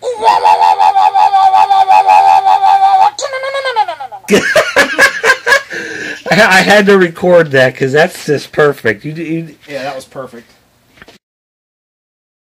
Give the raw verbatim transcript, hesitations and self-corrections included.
I had to record that because that's just perfect. You, you, yeah, that was perfect.